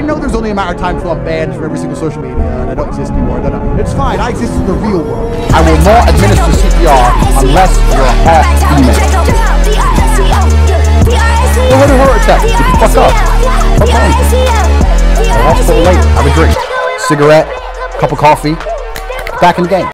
know there's only a matter of time until I'm banned from every single social media and I don't exist anymore. It's fine. I exist in the real world. I will not administer CPR unless you're a hot female. Go with a heart attack. Get the fuck up. Fuck on. I'll hospital late. Have a drink. Cigarette. Cup of coffee. Back in the game.